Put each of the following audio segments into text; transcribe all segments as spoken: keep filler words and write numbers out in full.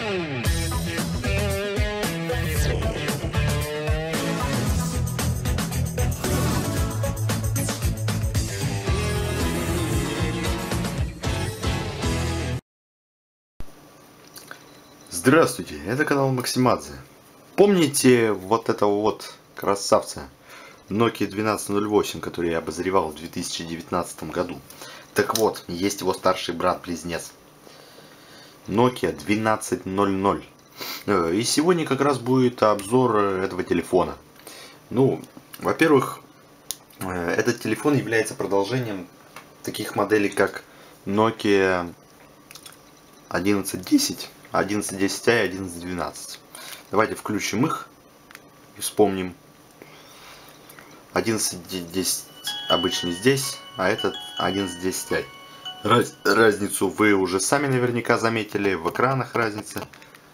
Здравствуйте, это канал Максимадзе. Помните вот этого вот красавца Nokia двенадцать ноль восемь, который я обозревал в две тысячи девятнадцатом году? Так вот, есть его старший брат-близнец Nokia двенадцать ноль ноль. И сегодня как раз будет обзор этого телефона. Ну, во-первых, этот телефон является продолжением таких моделей, как Nokia одиннадцать десять, одиннадцать десять ай, одиннадцать двенадцать. Давайте включим их и вспомним. одиннадцать десять обычно здесь, а этот одиннадцать десять ай. Раз, разницу вы уже сами наверняка заметили, в экранах разница.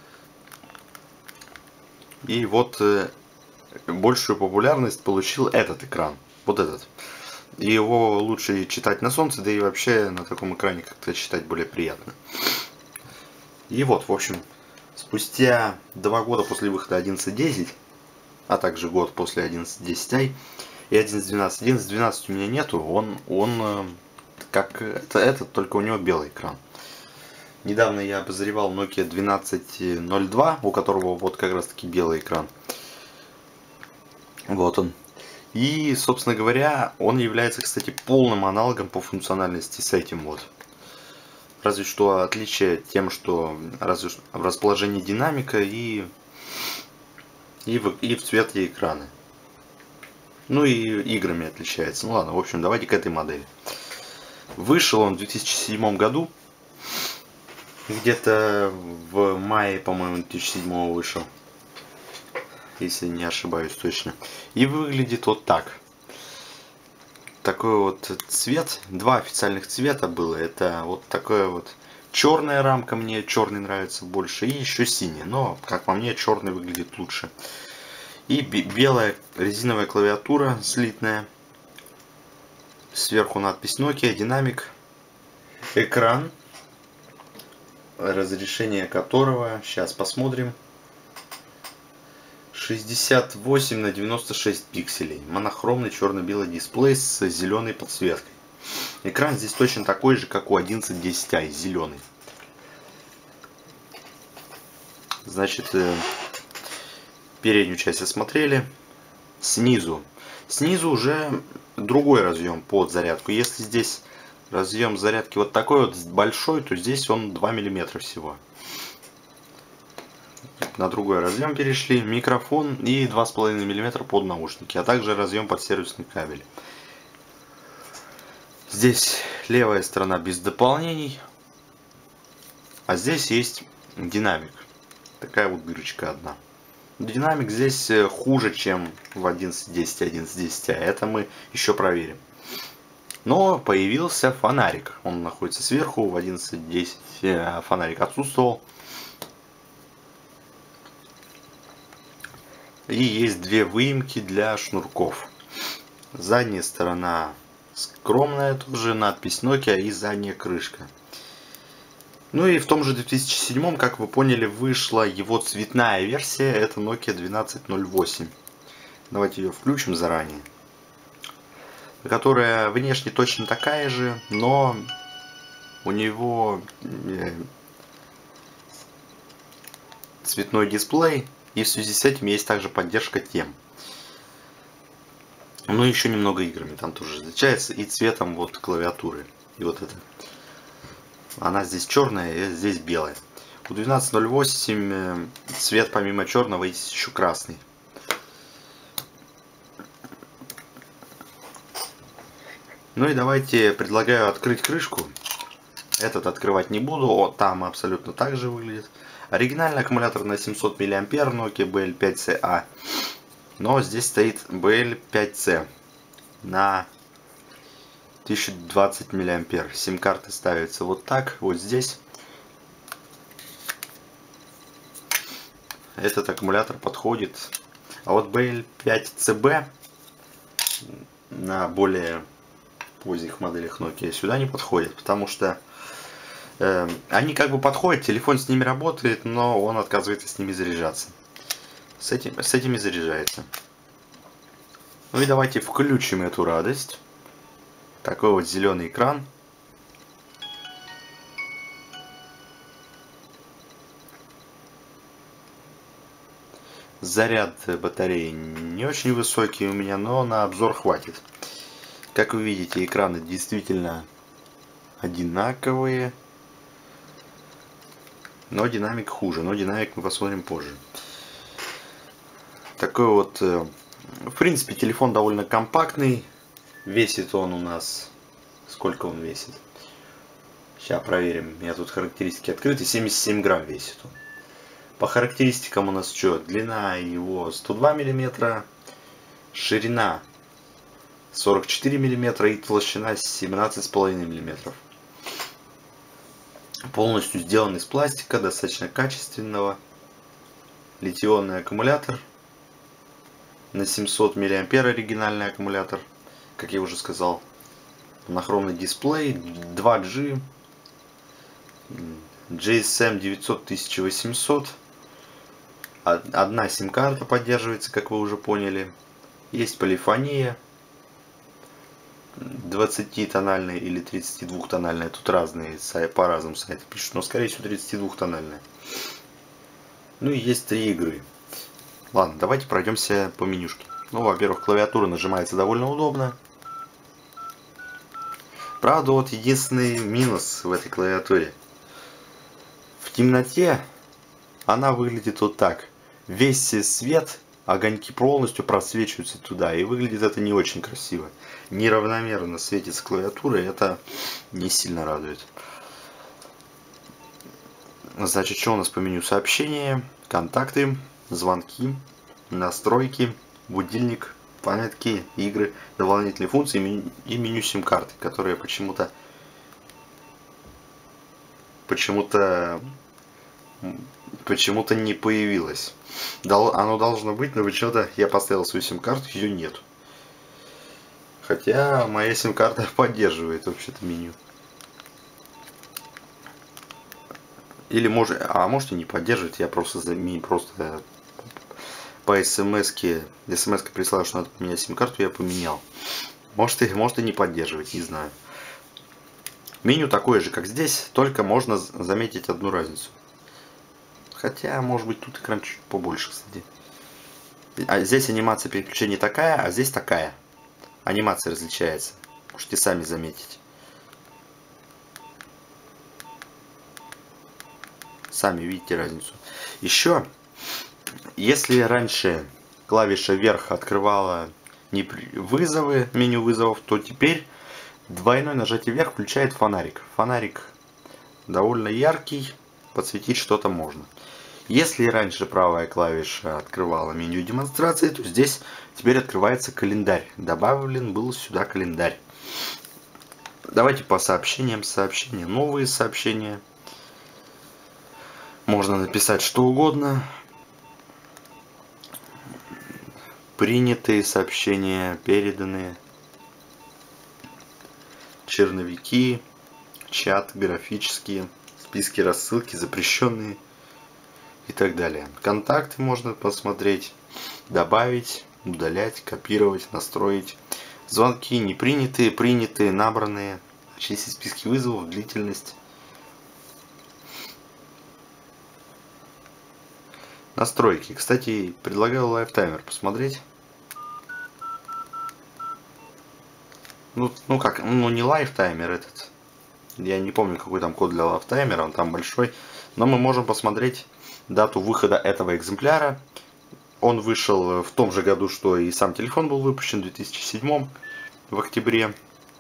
И вот э, большую популярность получил этот экран, вот этот. И его лучше читать на солнце, да и вообще на таком экране как-то читать более приятно. И вот, в общем, спустя два года после выхода одиннадцать десять, а также год после одиннадцать десять ай и одиннадцать двенадцать. одиннадцать двенадцать у меня нету, он, он как это, этот, только у него белый экран. Недавно я обозревал Nokia двенадцать ноль два, у которого вот как раз таки белый экран. Вот он. И, собственно говоря, он является, кстати, полным аналогом по функциональности с этим вот. Разве что отличие тем, что разве что в расположении динамика и, и, в, и в цвете экрана. Ну и играми отличается. Ну ладно, в общем, давайте к этой модели. Вышел он в две тысячи седьмом году. Где-то в мае, по-моему, две тысячи седьмого вышел. Если не ошибаюсь точно. И выглядит вот так. Такой вот цвет. Два официальных цвета было. Это вот такая вот черная рамка. Мне черный нравится больше. И еще синий. Но, как по мне, черный выглядит лучше. И белая резиновая клавиатура слитная. Сверху надпись Nokia, динамик. Экран, разрешение которого, сейчас посмотрим, шестьдесят восемь на девяносто шесть пикселей. Монохромный черно-белый дисплей с зеленой подсветкой. Экран здесь точно такой же, как у одиннадцать десять ай, зеленый. Значит, переднюю часть осмотрели. Снизу. Снизу уже другой разъем под зарядку. Если здесь разъем зарядки вот такой вот большой, то здесь он два миллиметра всего. На другой разъем перешли. Микрофон и два с половиной миллиметра под наушники. А также разъем под сервисный кабель. Здесь левая сторона без дополнений. А здесь есть динамик. Такая вот дырочка одна. Динамик здесь хуже, чем в одиннадцать десять, одиннадцать десять ай. Это мы еще проверим. Но появился фонарик. Он находится сверху. В одиннадцать десять фонарик отсутствовал. И есть две выемки для шнурков. Задняя сторона скромная, тоже надпись Nokia и задняя крышка. Ну и в том же две тысячи седьмом, как вы поняли, вышла его цветная версия. Это Nokia двенадцать ноль восемь. Давайте ее включим заранее. Которая внешне точно такая же, но у него цветной дисплей. И в связи с этим есть также поддержка тем. Ну и еще немного играми там тоже отличается. И цветом вот клавиатуры. И вот это. Она здесь черная, а здесь белая. У двенадцать ноль восемь цвет помимо черного есть еще красный. Ну и давайте предлагаю открыть крышку. Этот открывать не буду. О, там абсолютно так же выглядит. Оригинальный аккумулятор на семьсот миллиампер Nokia би эл пять си эй. Но здесь стоит би эл пять си на тысяча двадцать миллиампер. Сим-карты ставятся вот так, вот здесь. Этот аккумулятор подходит. А вот би эл пять си би на более поздних моделях Nokia сюда не подходит, потому что Э, они как бы подходят, телефон с ними работает, но он отказывается с ними заряжаться. С этим, с этими заряжается. Ну и давайте включим эту радость. Такой вот зеленый экран. Заряд батареи не очень высокий у меня, но на обзор хватит. Как вы видите, экраны действительно одинаковые. Но динамик хуже. Но динамик мы посмотрим позже. Такой вот, в принципе, телефон довольно компактный. Весит он у нас... Сколько он весит? Сейчас проверим. У меня тут характеристики открыты. семьдесят семь грамм весит он. По характеристикам у нас что? Длина его сто два миллиметра, ширина сорок четыре миллиметра и толщина семнадцать с половиной миллиметров. Полностью сделан из пластика, достаточно качественного. Литий-ионный аккумулятор на семьсот миллиампер, оригинальный аккумулятор, как я уже сказал. Монохромный дисплей, два джи, джи эс эм девятьсот тысяча восемьсот. Одна сим-карта поддерживается, как вы уже поняли. Есть полифония. двадцатитональная или тридцатидвухтональная. Тут разные, по разным сайтам пишут, но скорее всего тридцатидвухтональная. Ну и есть три игры. Ладно, давайте пройдемся по менюшке. Ну, во-первых, клавиатура нажимается довольно удобно. Правда, вот единственный минус в этой клавиатуре. В темноте она выглядит вот так. Весь свет, огоньки полностью просвечиваются туда. И выглядит это не очень красиво. Неравномерно светится клавиатура, и это не сильно радует. Значит, что у нас по меню? Сообщения, контакты, звонки, настройки, будильник, памятки, игры, дополнительные функции и меню сим-карты, которые почему-то почему-то почему-то не появилось. Оно должно быть, но почему-то я поставил свою сим-карту, ее нет. Хотя моя сим-карта поддерживает вообще-то меню. Или может, а может и не поддерживает, я просто просто по смс-ке, смс-ка прислала, что надо поменять сим-карту, я поменял. Может и, может и не поддерживать, не знаю. Меню такое же, как здесь, только можно заметить одну разницу. Хотя, может быть, тут экран чуть побольше, кстати. А здесь анимация переключения такая, а здесь такая. Анимация различается. Можете сами заметить. Сами видите разницу. Еще, если раньше клавиша вверх открывала не вызовы, меню вызовов, то теперь двойное нажатие вверх включает фонарик. Фонарик довольно яркий, подсветить что-то можно. Если раньше правая клавиша открывала меню демонстрации, то здесь теперь открывается календарь. Добавлен был сюда календарь. Давайте по сообщениям. Сообщения. Новые сообщения. Можно написать что угодно. Принятые сообщения, переданные. Черновики, чат, графические, списки рассылки, запрещенные и так далее. Контакты можно посмотреть, добавить, удалять, копировать, настроить. Звонки не принятые, принятые, набранные. Очистить списки вызовов, длительность. Настройки. Кстати, предлагаю лайфтаймер посмотреть. Ну, ну как, ну не лайфтаймер этот. Я не помню, какой там код для лайфтаймера, он там большой. Но мы можем посмотреть дату выхода этого экземпляра. Он вышел в том же году, что и сам телефон был выпущен, в две тысячи седьмом, в октябре.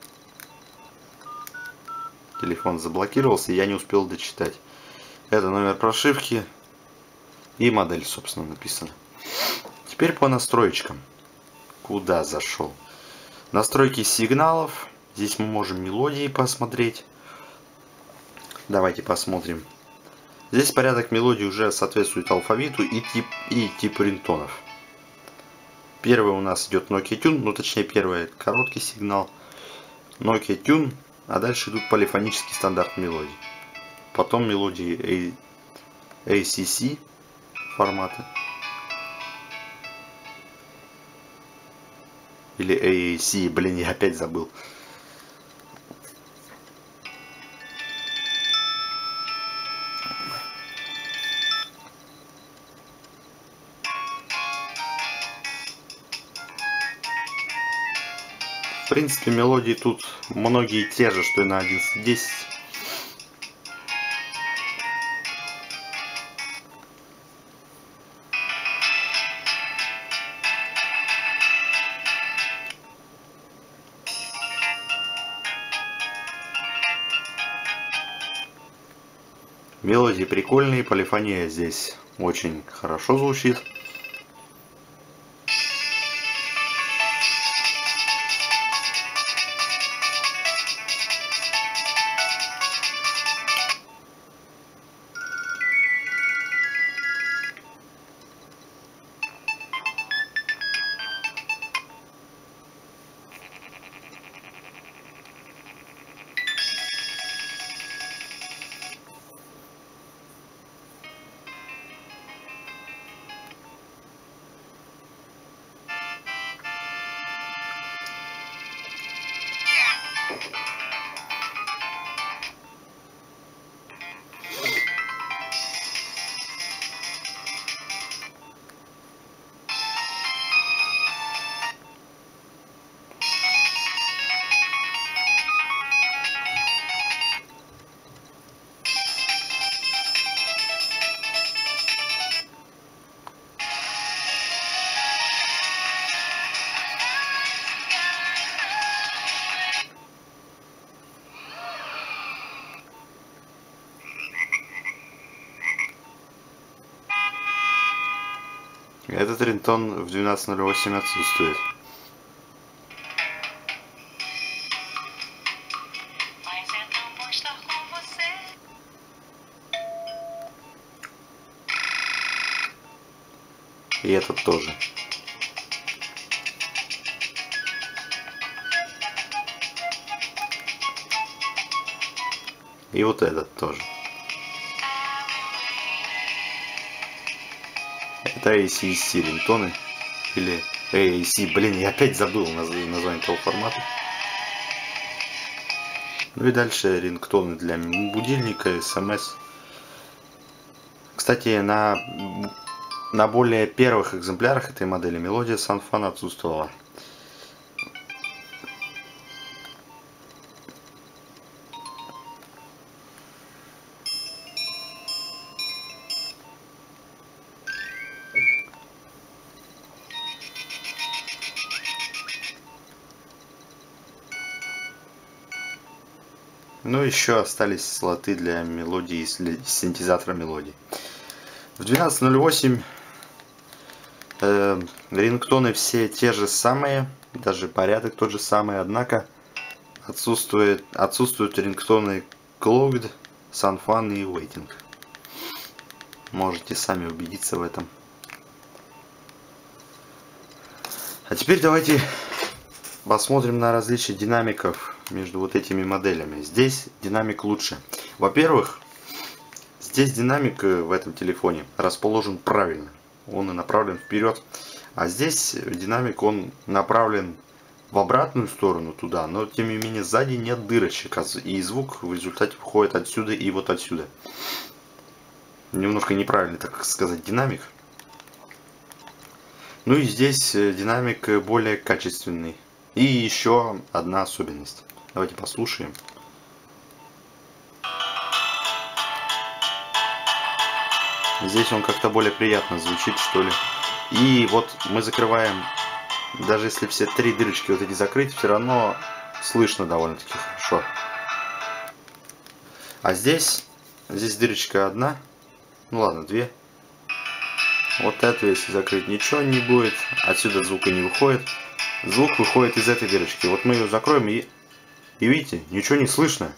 Телефон заблокировался, и я не успел дочитать. Это номер прошивки и модель, собственно, написано. Теперь по настроечкам. Куда зашел? Настройки сигналов. Здесь мы можем мелодии посмотреть. Давайте посмотрим. Здесь порядок мелодий уже соответствует алфавиту и тип, и тип рингтонов. Первый у нас идет Nokia Tune, ну точнее первый короткий сигнал Nokia Tune, а дальше идут полифонические стандартные мелодии. Потом мелодии эй си си формата. Или эй эй си, блин, я опять забыл. В принципе, мелодии тут многие те же, что и на одиннадцать десять. Мелодии прикольные, полифония здесь очень хорошо звучит. Этот рингтон в двенадцать ноль восемь отсутствует. И этот тоже. И вот этот тоже. Это эй си си рингтоны. Или эй эй си. Блин, я опять забыл название этого формата. Ну и дальше рингтоны для будильника, эс эм эс. Кстати, на, на более первых экземплярах этой модели мелодия Sanfan отсутствовала. Ну, еще остались слоты для мелодии, для синтезатора мелодий. В двенадцать ноль восемь э, рингтоны все те же самые, даже порядок тот же самый, однако отсутствует, отсутствуют рингтоны Cloud, Sanfan и Waiting. Можете сами убедиться в этом. А теперь давайте посмотрим на различия динамиков между вот этими моделями. Здесь динамик лучше. Во-первых, здесь динамик в этом телефоне расположен правильно. Он и направлен вперед. А здесь динамик, он направлен в обратную сторону туда. Но тем не менее сзади нет дырочек. И звук в результате входит отсюда и вот отсюда. Немножко неправильно, так сказать, динамик. Ну и здесь динамик более качественный. И еще одна особенность. Давайте послушаем. Здесь он как-то более приятно звучит, что ли. И вот мы закрываем, даже если все три дырочки вот эти закрыть, все равно слышно довольно-таки хорошо. А здесь, здесь дырочка одна. Ну ладно, две. Вот эту, если закрыть, ничего не будет. Отсюда звука не выходит. Звук выходит из этой дырочки. Вот мы ее закроем и... И видите, ничего не слышно.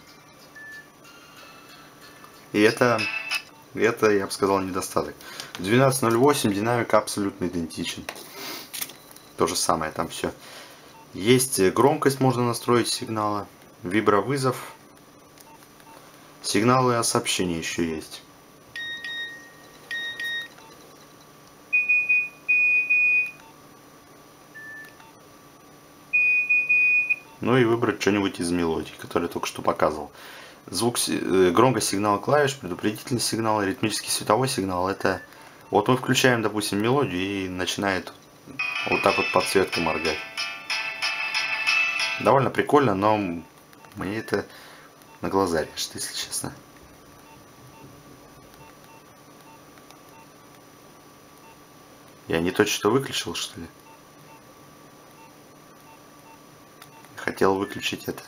И это, это, я бы сказал, недостаток. В двенадцать ноль восемь динамик абсолютно идентичен. То же самое там все. Есть громкость, можно настроить сигнала. Вибровызов. Сигналы о сообщении еще есть. Ну и выбрать что-нибудь из мелодий, которые я только что показывал. Звук, громкость сигнала клавиш, предупредительный сигнал, ритмический световой сигнал. Это вот мы включаем, допустим, мелодию и начинает вот так вот подсветка моргать. Довольно прикольно, но мне это на глаза режет, если честно. Я не то что выключил, что ли? Хотел выключить это.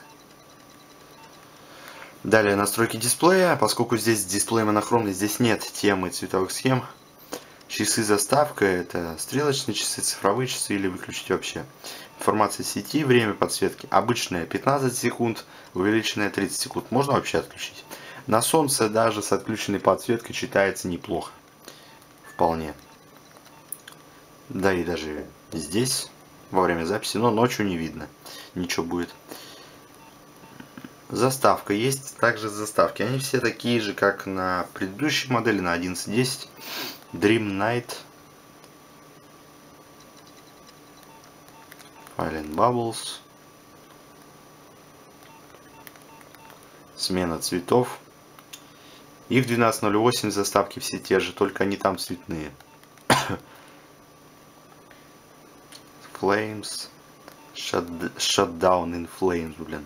Далее настройки дисплея. Поскольку здесь дисплей монохромный, здесь нет темы цветовых схем. Часы заставка, это стрелочные часы, цифровые часы или выключить вообще. Информация сети, время подсветки. Обычная пятнадцать секунд, увеличенная тридцать секунд. Можно вообще отключить. На солнце даже с отключенной подсветкой читается неплохо. Вполне. Да и даже здесь во время записи, но ночью не видно. Ничего будет. Заставка. Есть также заставки. Они все такие же, как на предыдущей модели, на одиннадцать десять. Dream Night. File and Bubbles. Смена цветов. И в двенадцать ноль восемь заставки все те же, только они там цветные. Flames. Shut, shut down in flames, блин.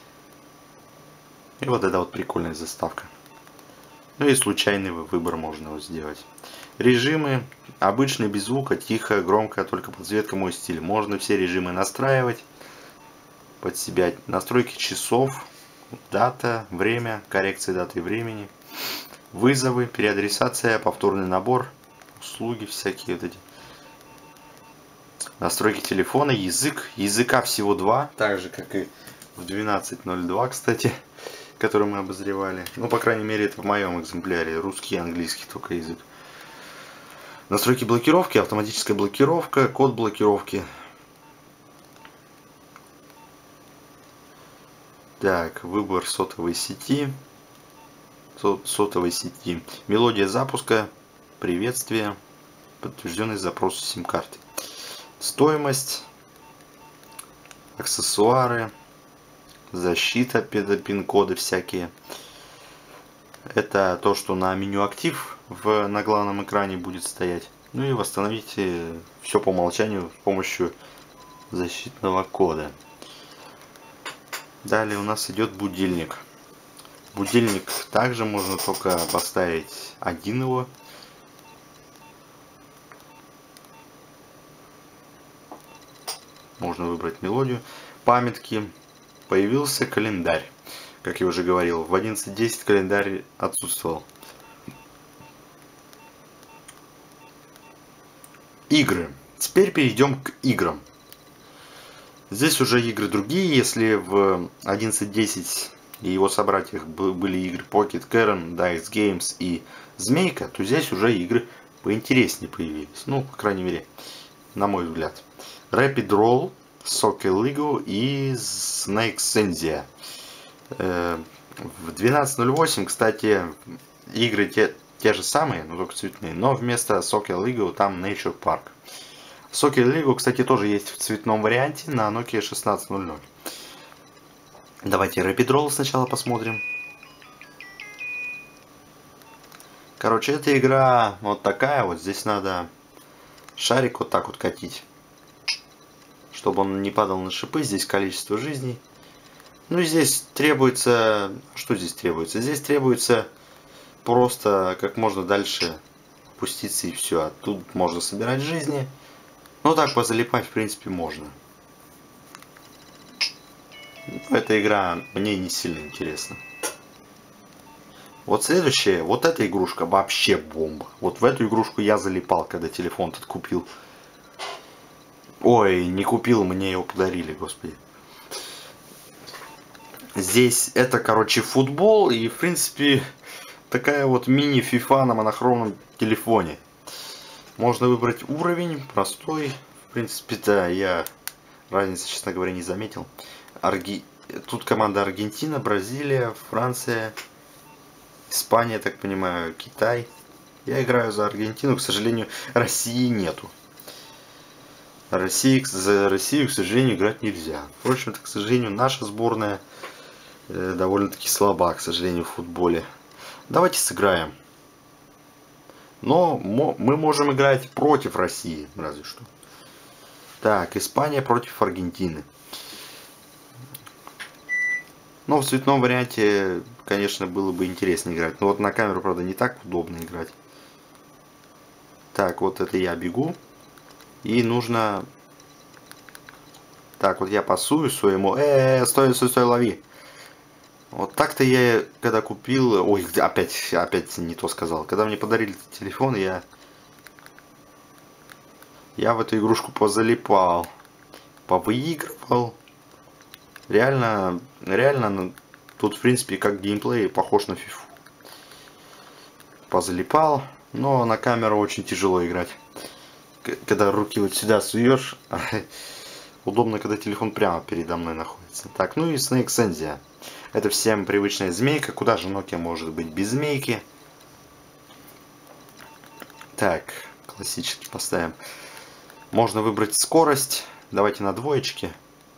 И вот это вот прикольная заставка. Ну и случайный выбор можно вот сделать. Режимы. Обычный, без звука, тихо, громко, только подсветка мой стиль. Можно все режимы настраивать под себя. Настройки часов, дата, время, коррекция даты и времени. Вызовы, переадресация, повторный набор, услуги всякие вот эти. Настройки телефона, язык. Языка всего два, так же как и в двенадцать ноль два, кстати, который мы обозревали. Ну, по крайней мере, это в моем экземпляре. Русский и английский только язык. Настройки блокировки, автоматическая блокировка, код блокировки. Так, выбор сотовой сети. Сотовой сети. Мелодия запуска, приветствие, подтвержденный запрос сим-карты. Стоимость, аксессуары, защита, пин-коды всякие. Это то, что на меню актив в, на главном экране будет стоять. Ну и восстановить все по умолчанию с помощью защитного кода. Далее у нас идет будильник. Будильник также можно только поставить один его. Можно выбрать мелодию. Памятки. Появился календарь. Как я уже говорил, в одиннадцать десять календарь отсутствовал. Игры. Теперь перейдем к играм. Здесь уже игры другие. Если в одиннадцать десять и его собратьях были игры Pocket Karen, Dice Games и Змейка, то здесь уже игры поинтереснее появились. Ну, по крайней мере, на мой взгляд. Rapid Roll, Soccer Lego и Snake Senzia. В двенадцать ноль восемь, кстати, игры те, те же самые, но только цветные, но вместо Soccer Lego там Nature Park. Soccer Lego, кстати, тоже есть в цветном варианте на Nokia шестнадцать ноль ноль. Давайте Rapid Roll сначала посмотрим. Короче, эта игра вот такая вот. Здесь надо шарик вот так вот катить, чтобы он не падал на шипы. Здесь количество жизней. Ну и здесь требуется... Что здесь требуется? Здесь требуется просто как можно дальше опуститься и все. А тут можно собирать жизни. Ну так позалипать в принципе можно. Эта игра мне не сильно интересна. Вот следующая, вот эта игрушка вообще бомба. Вот в эту игрушку я залипал, когда телефон тут купил. Ой, не купил, мне его подарили, господи. Здесь это, короче, футбол и, в принципе, такая вот мини-фифа на монохромном телефоне. Можно выбрать уровень, простой. В принципе, да, я разницы, честно говоря, не заметил. Арги... Тут команда Аргентина, Бразилия, Франция Испания, я так понимаю, Китай. Я играю за Аргентину, к сожалению, России нету. России, за Россию, к сожалению, играть нельзя. Впрочем, к сожалению, наша сборная э, довольно-таки слаба, к сожалению, в футболе. Давайте сыграем. Но мы можем играть против России, разве что. Так, Испания против Аргентины. Но в цветном варианте, конечно, было бы интереснее играть. Но вот на камеру, правда, не так удобно играть. Так, вот это я бегу. И нужно... Так, вот я пасую своему... Э, -э, -э стой, стой, стой, лови. Вот так-то я, когда купил... Ой, опять, опять не то сказал. Когда мне подарили телефон, я... Я в эту игрушку позалипал. Повыигрывал. Реально, реально, тут, в принципе, как геймплей похож на фифу. Позалипал. Но на камеру очень тяжело играть. Когда руки вот сюда суешь, удобно, когда телефон прямо передо мной находится. Так, ну и Snake Senzia. Это всем привычная змейка. Куда же Nokia может быть без змейки? Так, классически поставим. Можно выбрать скорость. Давайте на двоечке.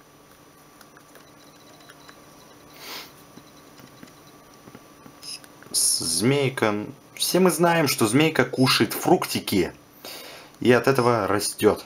Змейка. Все мы знаем, что змейка кушает фруктики. И от этого растет.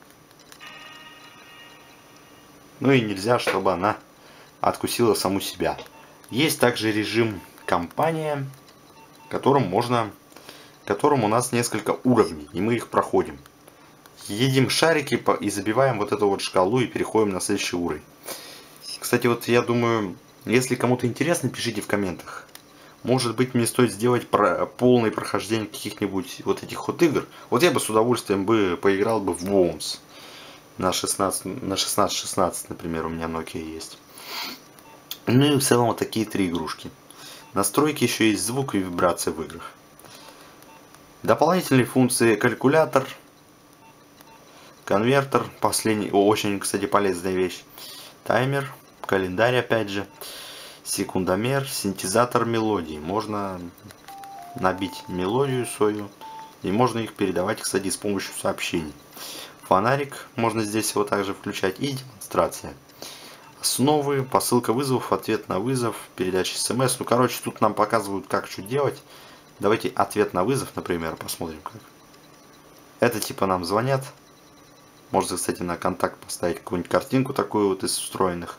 Ну и нельзя, чтобы она откусила саму себя. Есть также режим компания, которым можно, которым у нас несколько уровней, и мы их проходим. Едим шарики и забиваем вот эту вот шкалу и переходим на следующий уровень. Кстати, вот я думаю, если кому-то интересно, пишите в комментах. Может быть, мне стоит сделать про полное прохождение каких-нибудь вот этих вот игр. Вот я бы с удовольствием бы поиграл бы в Worms. На шестнадцать, на шестнадцать шестнадцать, например, у меня Nokia есть. Ну и в целом вот такие три игрушки. Настройки, еще есть звук и вибрация в играх. Дополнительные функции: калькулятор, конвертер, последний, очень, кстати, полезная вещь. Таймер, календарь опять же. Секундомер, синтезатор мелодий. Можно набить мелодию свою. И можно их передавать, кстати, с помощью сообщений. Фонарик можно здесь его также включать. И демонстрация. Основы, посылка вызовов, ответ на вызов, передача смс. Ну, короче, тут нам показывают, как что делать. Давайте ответ на вызов, например, посмотрим как. Это типа нам звонят. Можно, кстати, на контакт поставить какую-нибудь картинку такую вот из встроенных.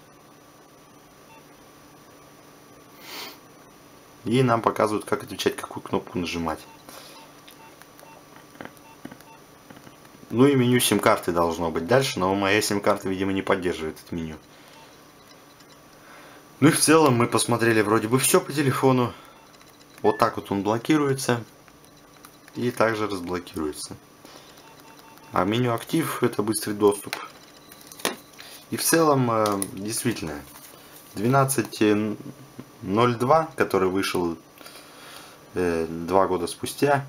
И нам показывают, как отвечать, какую кнопку нажимать. Ну и меню сим-карты должно быть дальше, но моя сим-карта, видимо, не поддерживает это меню. Ну и в целом мы посмотрели вроде бы все по телефону. Вот так вот он блокируется. И также разблокируется. А меню актив — это быстрый доступ. И в целом, действительно, двенадцать ноль два, который вышел э, два года спустя,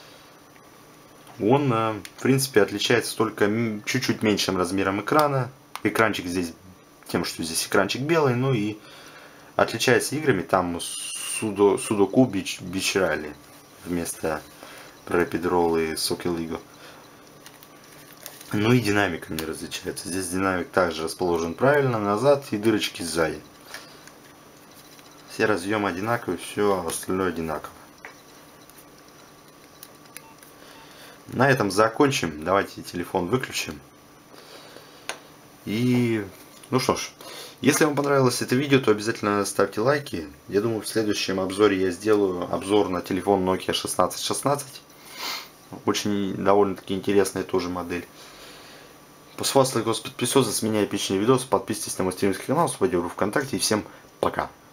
он, э, в принципе, отличается только чуть-чуть меньшим размером экрана. Экранчик здесь тем, что здесь экранчик белый, ну и отличается играми. Там судо, судоку бич, бичрали вместо Rapid Roll и Soccer League. Ну и динамика не различается. Здесь динамик также расположен правильно, назад, и дырочки сзади. Все разъемы одинаковые, все остальное одинаково. На этом закончим. Давайте телефон выключим. И ну что ж, если вам понравилось это видео, то обязательно ставьте лайки. Я думаю, в следующем обзоре я сделаю обзор на телефон Nokia шестнадцать шестнадцать. Очень довольно-таки интересная тоже модель. С вас лайк, подписывайтесь, с меня эпичный видос, подписывайтесь на мой стримский канал, вступайте в ВКонтакте и всем пока.